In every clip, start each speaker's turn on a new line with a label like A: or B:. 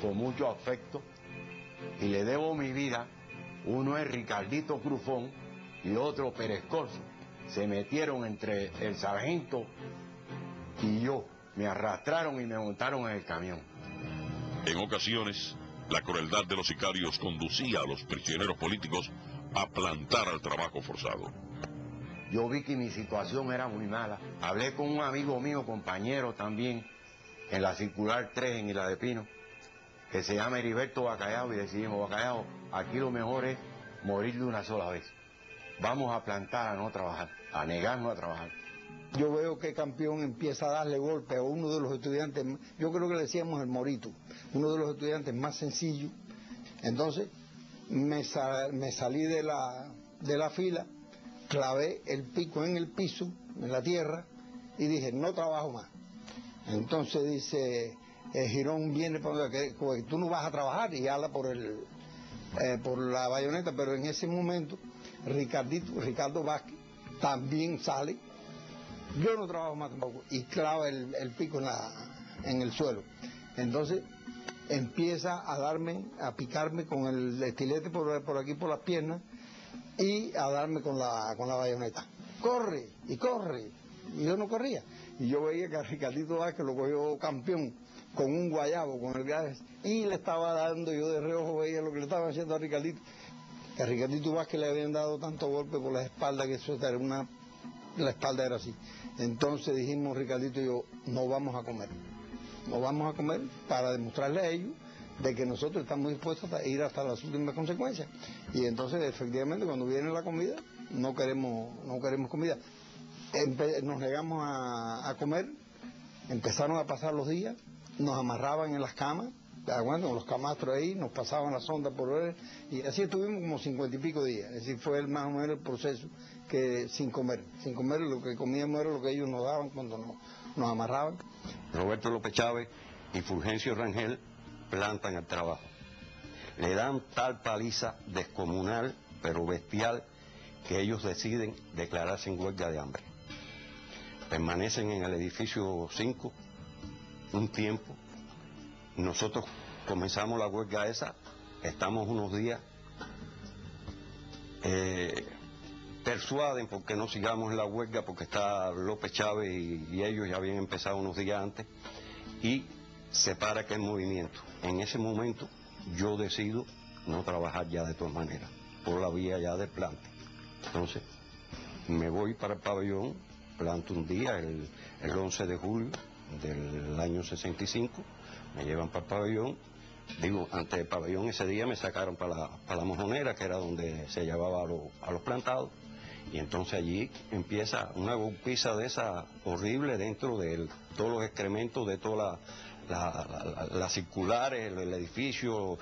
A: con mucho afecto y le debo mi vida. Uno es Ricardito Cruzón y otro Pérez Corzo. Se metieron entre el sargento y yo, me arrastraron y me montaron en el camión.
B: En ocasiones, la crueldad de los sicarios conducía a los prisioneros políticos a plantar al trabajo forzado.
A: Yo vi que mi situación era muy mala. Hablé con un amigo mío, compañero también, en la Circular 3 en Isla de Pino, que se llama Heriberto Bacallao, y decidimos: Bacallao, aquí lo mejor es morir de una sola vez. Vamos a plantar, a no trabajar, a negarnos a trabajar.
C: Yo veo que Campeón empieza a darle golpe a uno de los estudiantes, yo creo que le decíamos el Morito, uno de los estudiantes más sencillos. Entonces me salí de la fila, clavé el pico en el piso, en la tierra, y dije: no trabajo más. Entonces dice, Girón viene para que tú no vas a trabajar, y habla por la bayoneta. Pero en ese momento Ricardo Vázquez también sale: yo no trabajo más tampoco, y clava el pico en el suelo. Entonces empieza a picarme con el estilete por aquí, por las piernas, y a darme con la bayoneta. Corre, y corre. Y yo no corría. Y yo veía que a Ricardito Vázquez lo cogió Campeón con un guayabo, con el gas, y le estaba dando, yo de reojo veía lo que le estaban haciendo a Ricardito. Que a Ricardito Vázquez le habían dado tanto golpe por la espalda, que eso era la espalda era así. Entonces dijimos, Ricardito y yo: no vamos a comer. No vamos a comer para demostrarle a ellos de que nosotros estamos dispuestos a ir hasta las últimas consecuencias. Y entonces, efectivamente, cuando viene la comida, no queremos comida. Nos negamos a comer, empezaron a pasar los días, nos amarraban en las camas, con los camastros ahí, nos pasaban la sonda por él, y así estuvimos como 50 y pico días. Es decir, fue más o menos el proceso, que sin comer, lo que comíamos era lo que ellos nos daban cuando nos amarraban.
D: Roberto López Chávez y Fulgencio Rangel plantan el trabajo. Le dan tal paliza descomunal, pero bestial, que ellos deciden declararse en huelga de hambre. Permanecen en el edificio 5 un tiempo. Nosotros comenzamos la huelga esa, estamos unos días, persuaden porque no sigamos la huelga, porque está López Chávez y ellos ya habían empezado unos días antes, y se para aquel movimiento. En ese momento yo decido no trabajar ya de todas maneras, por la vía ya del plante. Entonces me voy para el pabellón, planto un día, el 11 de julio del año 65, me llevan para el pabellón. Digo, antes del pabellón ese día me sacaron para la mojonera, que era donde se llevaba a los plantados, y entonces allí empieza una golpiza de esa horrible dentro de todos los excrementos de todas las circulares, el edificio,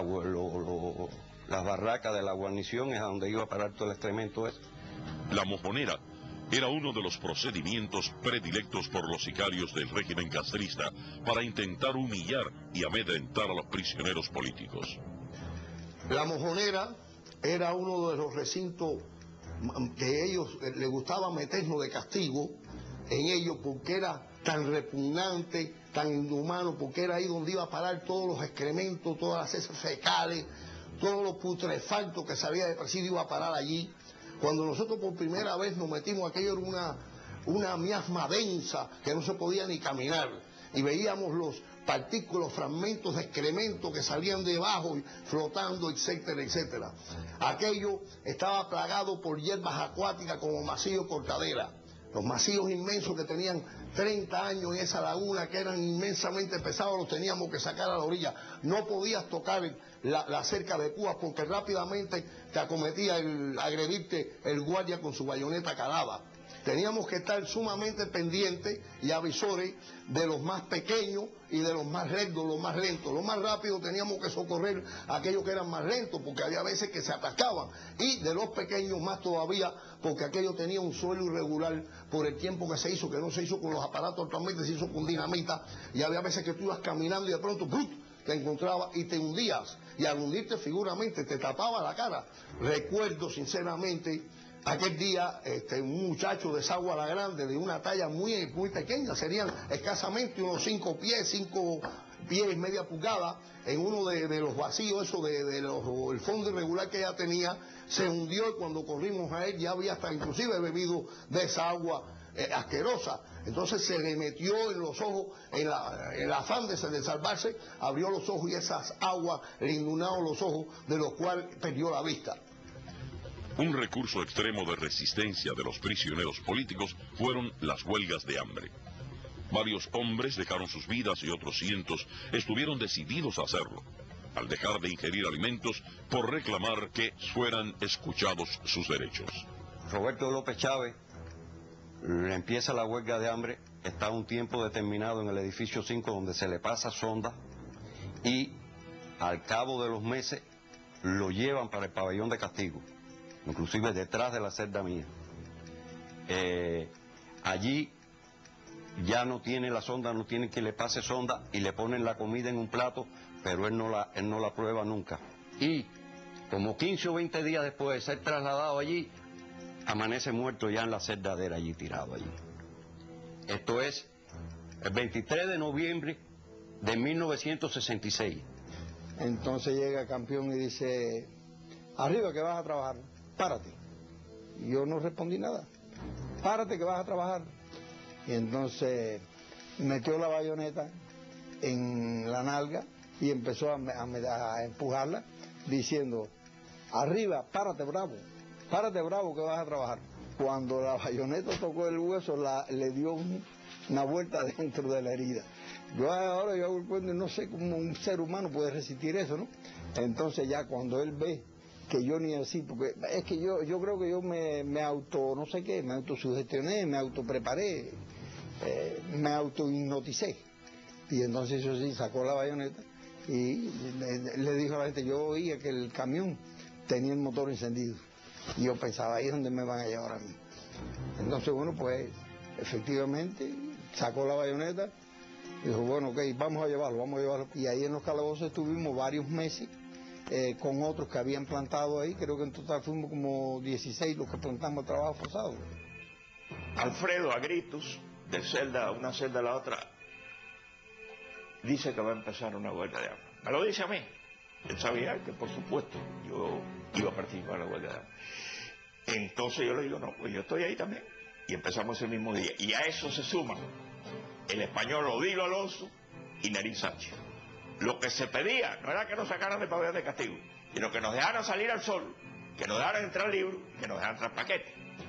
D: las barracas de la guarnición, es a donde iba a parar todo el excremento ese.
B: La mojonera era uno de los procedimientos predilectos por los sicarios del régimen castrista para intentar humillar y amedrentar a los prisioneros políticos.
E: La mojonera era uno de los recintos que ellos les gustaba meternos de castigo en ellos, porque era tan repugnante, tan inhumano, porque era ahí donde iba a parar todos los excrementos, todas las heces fecales, todos los putrefactos que salía de presidio iba a parar allí. Cuando nosotros por primera vez nos metimos, aquello era una miasma densa que no se podía ni caminar, y veíamos los partículas, fragmentos de excremento que salían debajo, flotando, etcétera, etcétera. Aquello estaba plagado por hierbas acuáticas como macillo cortadera, los macillos inmensos que tenían 30 años en esa laguna, que eran inmensamente pesados, los teníamos que sacar a la orilla. No podías tocar la cerca de púas, porque rápidamente te acometía agredirte el guardia con su bayoneta calada. Teníamos que estar sumamente pendientes y avisores de los más pequeños y de los más rectos, los más lentos. Los más rápidos teníamos que socorrer a aquellos que eran más lentos, porque había veces que se atascaban. Y de los pequeños más todavía, porque aquello tenía un suelo irregular por el tiempo que se hizo, que no se hizo con los aparatos actualmente, se hizo con dinamita. Y había veces que tú ibas caminando y de pronto ¡brut!, te encontrabas y te hundías. Y al hundirte figuramente te tapaba la cara. Recuerdo sinceramente aquel día un muchacho de Sagua la Grande, de una talla muy pequeña, serían escasamente unos 5 pies, pies, media pulgada, en uno de los vacíos, eso el fondo irregular que ella tenía, se hundió, y cuando corrimos a él ya había hasta inclusive bebido de esa agua asquerosa. Entonces se le metió en los ojos, en el afán de salvarse, abrió los ojos y esas aguas le inundaron los ojos, de los cuales perdió la vista.
B: Un recurso extremo de resistencia de los prisioneros políticos fueron las huelgas de hambre. Varios hombres dejaron sus vidas y otros cientos estuvieron decididos a hacerlo, al dejar de ingerir alimentos por reclamar que fueran escuchados sus derechos.
D: Roberto López Chávez empieza la huelga de hambre, está un tiempo determinado en el edificio 5 donde se le pasa sonda y al cabo de los meses lo llevan para el pabellón de castigo, inclusive detrás de la celda mía. Allí ya no tiene la sonda, no tiene que le pase sonda y le ponen la comida en un plato, pero él no la prueba nunca. Y como 15 o 20 días después de ser trasladado allí, amanece muerto ya en la celdadera allí tirado allí. Esto es el 23 de noviembre de 1966.
C: Entonces llega Campeón y dice, arriba que vas a trabajar, párate. Y yo no respondí nada, párate que vas a trabajar. Y entonces metió la bayoneta en la nalga y empezó a empujarla diciendo, arriba, párate bravo que vas a trabajar. Cuando la bayoneta tocó el hueso, le dio una vuelta dentro de la herida. Yo ahora hago el cuento y no sé cómo un ser humano puede resistir eso, ¿no? Entonces ya cuando él ve que yo ni así, porque es que yo creo que yo me auto, no sé qué, me autosugestioné, me autopreparé, me autohipnoticé. Y entonces eso sí, sacó la bayoneta y le dijo a la gente, yo oía que el camión tenía el motor encendido. Y yo pensaba, ahí es donde me van a llevar a mí. Entonces, bueno, pues, efectivamente, sacó la bayoneta y dijo, bueno, ok, vamos a llevarlo. Y ahí en los calabozos estuvimos varios meses con otros que habían plantado ahí. Creo que en total fuimos como 16 los que plantamos trabajo forzado.
F: Alfredo, a gritos, de celda a una celda a la otra, dice que va a empezar una huelga de hambre. Me lo dice a mí. Él sabía que, por supuesto, yo iba a participar en la huelga de hambre. Entonces yo le digo, no, pues yo estoy ahí también. Y empezamos ese mismo día. Y a eso se suman el español Odilo Alonso y Nerín Sánchez. Lo que se pedía no era que nos sacaran de pabellón de castigo, sino que nos dejaran salir al sol, que nos dejaran entrar libros, que nos dejaran entrar paquetes.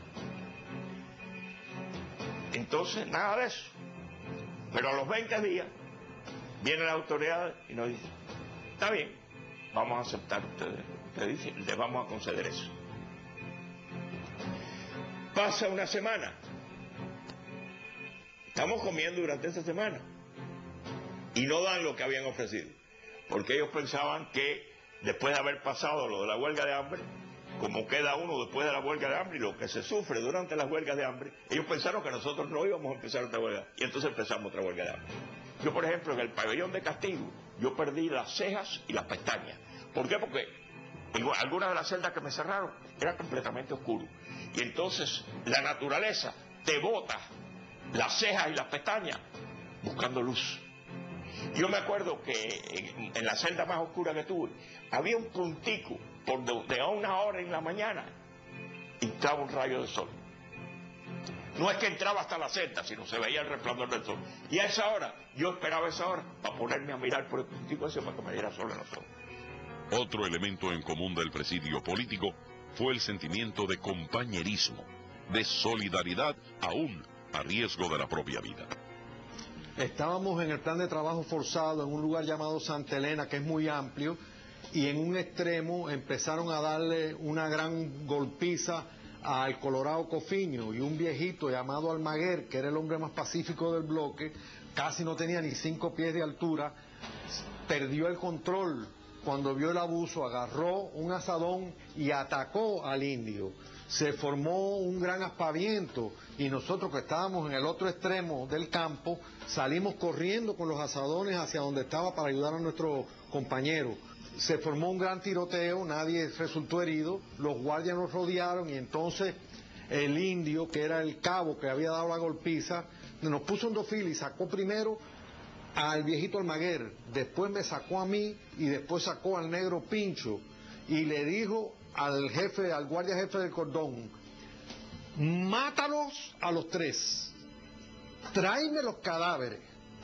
F: Entonces, nada de eso. Pero a los 20 días viene la autoridad y nos dice, está bien, vamos a aceptar ustedes dicen, les vamos a conceder eso. Pasa una semana, estamos comiendo durante esa semana y no dan lo que habían ofrecido, porque ellos pensaban que después de haber pasado lo de la huelga de hambre, como queda uno después de la huelga de hambre y lo que se sufre durante las huelgas de hambre, ellos pensaron que nosotros no íbamos a empezar otra huelga, y entonces empezamos otra huelga de hambre. Yo, por ejemplo, en el pabellón de castigo, yo perdí las cejas y las pestañas. ¿Por qué? Porque en algunas de las celdas que me cerraron era completamente oscuro. Y entonces la naturaleza te bota las cejas y las pestañas buscando luz. Yo me acuerdo que en la celda más oscura que tuve, había un puntico de a una hora en la mañana, entraba un rayo de sol. No es que entraba hasta la celda, sino se veía el resplandor del sol. Y a esa hora, yo esperaba esa hora para ponerme a mirar por el puntico ese para que me diera sol en los ojos.
B: Otro elemento en común del presidio político fue el sentimiento de compañerismo, de solidaridad aún a riesgo de la propia vida.
G: Estábamos en el plan de trabajo forzado en un lugar llamado Santa Elena, que es muy amplio, y en un extremo empezaron a darle una gran golpiza al Colorado Cofiño, y un viejito llamado Almaguer, que era el hombre más pacífico del bloque, casi no tenía ni 5 pies de altura, perdió el control cuando vio el abuso, agarró un asadón y atacó al indio. Se formó un gran aspaviento y nosotros que estábamos en el otro extremo del campo salimos corriendo con los asadones hacia donde estaba para ayudar a nuestro compañero. Se formó un gran tiroteo, nadie resultó herido, los guardias nos rodearon y entonces el indio, que era el cabo que había dado la golpiza, nos puso en 2 filas y sacó primero al viejito Almaguer, después me sacó a mí y después sacó al negro Pincho y le dijo al jefe, al guardia jefe del cordón: mátalos a los tres, tráeme los cadáveres.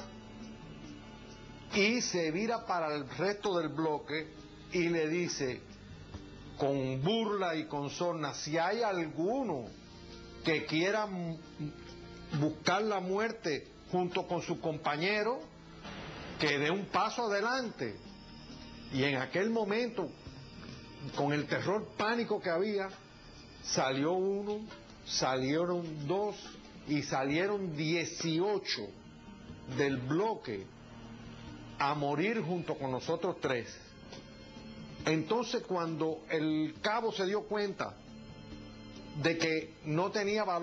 G: Y se vira para el resto del bloque y le dice con burla y con sorna: si hay alguno que quiera buscar la muerte junto con su compañero, que dé un paso adelante. Y en aquel momento, con el terror pánico que había, salió uno, salieron dos y salieron 18 del bloque a morir junto con nosotros tres. Entonces, cuando el cabo se dio cuenta de que no tenía valor